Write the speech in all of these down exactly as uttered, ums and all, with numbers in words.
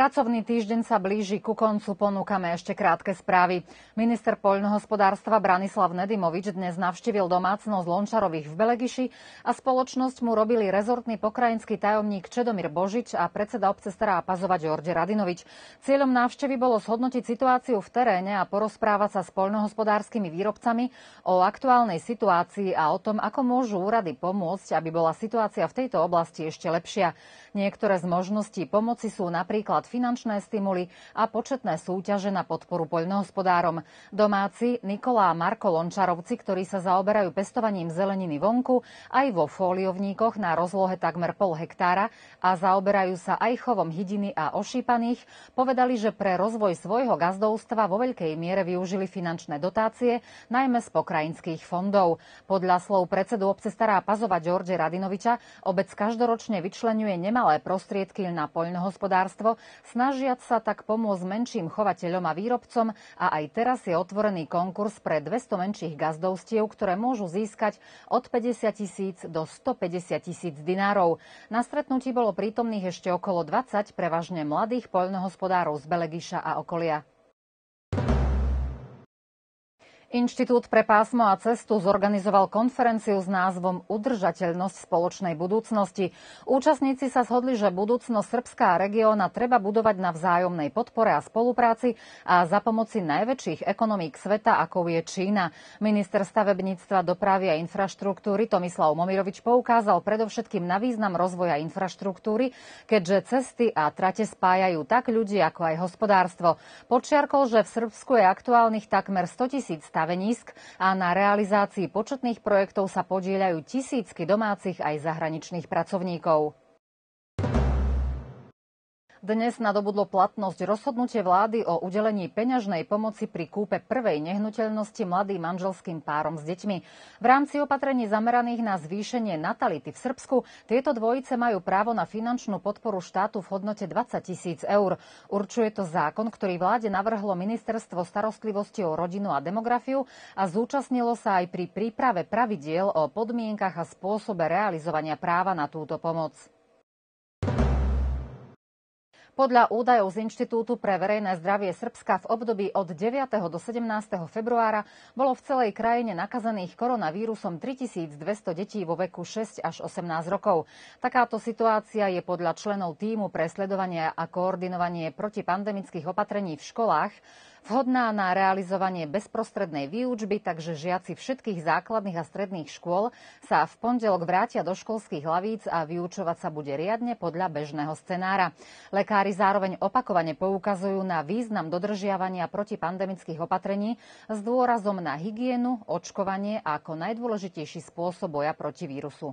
Pracovný týždeň sa blíži ku koncu, ponúkame ešte krátke správy. Minister poľnohospodárstva Branislav Nedimovič dnes navštívil domácnosť Lončarových v Belegiši a spoločnosť mu robili rezortný pokrajinský tajomník Čedomír Božič a predseda obce Stará Pazova Đorđe Radinovič. Cieľom návštevy bolo zhodnotiť situáciu v teréne a porozprávať sa s poľnohospodárskymi výrobcami o aktuálnej situácii a o tom, ako môžu úrady pomôcť, aby bola situácia v tejto oblasti ešte lepšia. Niektoré z možností pomoci sú napríklad finančné stimuly a početné súťaže na podporu poľnohospodárom. Domáci Nikola a Marko Lončarovci, ktorí sa zaoberajú pestovaním zeleniny vonku, aj vo fóliovníkoch na rozlohe takmer pol hektára a zaoberajú sa aj chovom hydiny a ošípaných, povedali, že pre rozvoj svojho gazdovstva vo veľkej miere využili finančné dotácie, najmä z pokrajinských fondov. Podľa slov predsedu obce Stará Pazova Đorđe Radinoviča obec každoročne vyčleňuje nemalé prostriedky na poľnohospodárstvo, snažiac sa tak pomôcť menším chovateľom a výrobcom a aj teraz je otvorený konkurs pre dvesto menších gazdovstiev, ktoré môžu získať od päťdesiat tisíc do stopäťdesiat tisíc dinárov. Na stretnutí bolo prítomných ešte okolo dvadsať prevažne mladých poľnohospodárov z Belegiša a okolia. Inštitút pre pásmo a cestu zorganizoval konferenciu s názvom Udržateľnosť spoločnej budúcnosti. Účastníci sa zhodli, že budúcnosť Srbska a regióna treba budovať na vzájomnej podpore a spolupráci a za pomoci najväčších ekonomík sveta, ako je Čína. Minister stavebníctva, dopravy a infraštruktúry Tomislav Momirovič poukázal predovšetkým na význam rozvoja infraštruktúry, keďže cesty a trate spájajú tak ľudí, ako aj hospodárstvo. Podčiarkol, že v Srbsku je aktuálnych takmer stotisíc stavenísk a na realizácii početných projektov sa podieľajú tisícky domácich aj zahraničných pracovníkov. Dnes nadobudlo platnosť rozhodnutie vlády o udelení peňažnej pomoci pri kúpe prvej nehnuteľnosti mladým manželským párom s deťmi. V rámci opatrení zameraných na zvýšenie natality v Srbsku tieto dvojice majú právo na finančnú podporu štátu v hodnote dvadsať tisíc eur. Určuje to zákon, ktorý vláde navrhlo Ministerstvo starostlivosti o rodinu a demografiu a zúčastnilo sa aj pri príprave pravidiel o podmienkach a spôsobe realizovania práva na túto pomoc. Podľa údajov z Inštitútu pre verejné zdravie Srbska v období od deviateho do sedemnásteho februára bolo v celej krajine nakazených koronavírusom tritisícdvesto detí vo veku šesť až osemnásť rokov. Takáto situácia je podľa členov tímu pre sledovanie a koordinovanie protipandemických opatrení v školách vhodná na realizovanie bezprostrednej výučby, takže žiaci všetkých základných a stredných škôl sa v pondelok vrátia do školských lavíc a vyučovať sa bude riadne podľa bežného scenára. Lekári zároveň opakovane poukazujú na význam dodržiavania protipandemických opatrení s dôrazom na hygienu, očkovanie ako najdôležitejší spôsob boja proti vírusu.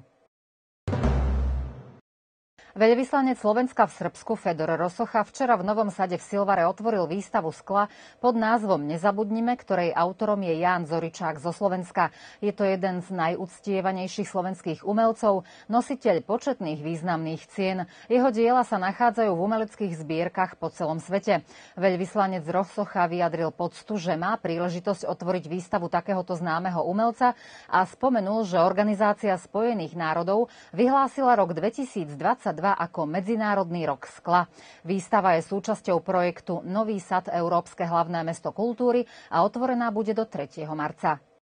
Veľvyslanec Slovenska v Srbsku Fedor Rosocha včera v Novom Sade v Silvare otvoril výstavu skla pod názvom Nezabudnime, ktorej autorom je Ján Zoričák zo Slovenska. Je to jeden z najúctievanejších slovenských umelcov, nositeľ početných významných cien. Jeho diela sa nachádzajú v umeleckých zbierkach po celom svete. Veľvyslanec Rosocha vyjadril poctu, že má príležitosť otvoriť výstavu takéhoto známeho umelca a spomenul, že Organizácia spojených národov vyhlásila rok dvetisícdvadsaťdva ako Medzinárodný rok skla. Výstava je súčasťou projektu Nový sad Európske hlavné mesto kultúry a otvorená bude do tretieho marca.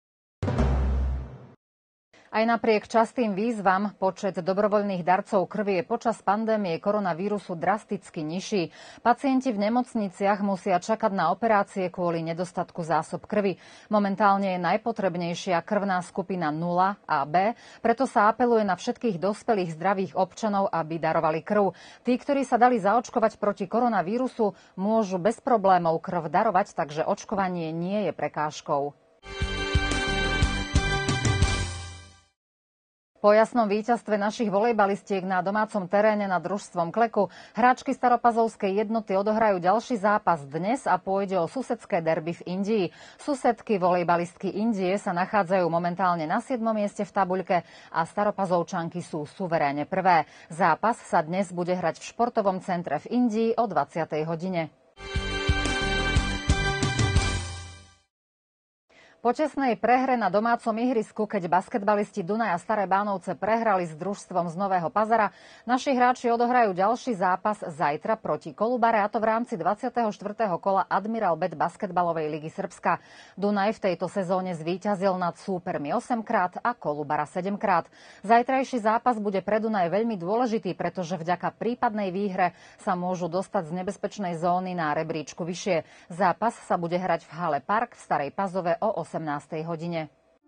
Aj napriek častým výzvam počet dobrovoľných darcov krvi je počas pandémie koronavírusu drasticky nižší. Pacienti v nemocniciach musia čakať na operácie kvôli nedostatku zásob krvi. Momentálne je najpotrebnejšia krvná skupina nula a B, preto sa apeluje na všetkých dospelých zdravých občanov, aby darovali krv. Tí, ktorí sa dali zaočkovať proti koronavírusu, môžu bez problémov krv darovať, takže očkovanie nie je prekážkou. Po jasnom víťazstve našich volejbalistiek na domácom teréne nad družstvom Kleku hráčky staropazovskej jednoty odohrajú ďalší zápas dnes a pôjde o susedské derby v Indii. Susedky volejbalistky Indie sa nachádzajú momentálne na siedmom mieste v tabuľke a staropazovčanky sú suverénne prvé. Zápas sa dnes bude hrať v športovom centre v Indii o dvadsiatej hodine. Po tesnej prehre na domácom ihrisku, keď basketbalisti Dunaja Staré Bánovce prehrali s družstvom z Nového Pazara, naši hráči odohrajú ďalší zápas zajtra proti Kolubare, a to v rámci dvadsiateho štvrtého kola Admiral Bet basketbalovej ligy Srbska. Dunaj v tejto sezóne zvíťazil nad súpermi osemkrát a Kolubara sedemkrát. Zajtrajší zápas bude pre Dunaj veľmi dôležitý, pretože vďaka prípadnej výhre sa môžu dostať z nebezpečnej zóny na rebríčku vyššie. Zápas sa bude hrať v hale Park v Starej Pazove o osemnástej hodine.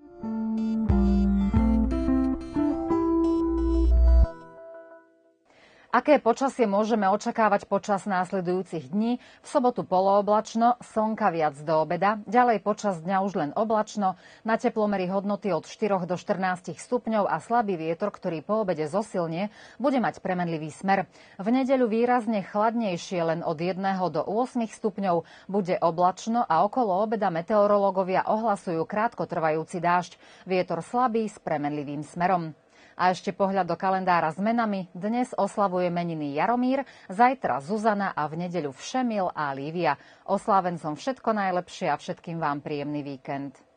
Aké počasie môžeme očakávať počas následujúcich dní? V sobotu polooblačno, slnka viac do obeda, ďalej počas dňa už len oblačno, na teplomery hodnoty od štyroch do štrnástich stupňov a slabý vietor, ktorý po obede zosilnie, bude mať premenlivý smer. V nedeľu výrazne chladnejšie, len od jedného do ôsmich stupňov, bude oblačno a okolo obeda meteorológovia ohlasujú krátkotrvajúci dážď. Vietor slabý s premenlivým smerom. A ešte pohľad do kalendára s menami. Dnes oslavuje meniny Jaromír, zajtra Zuzana a v nedeľu Všemil a Lívia. Oslávencom všetko najlepšie a všetkým vám príjemný víkend.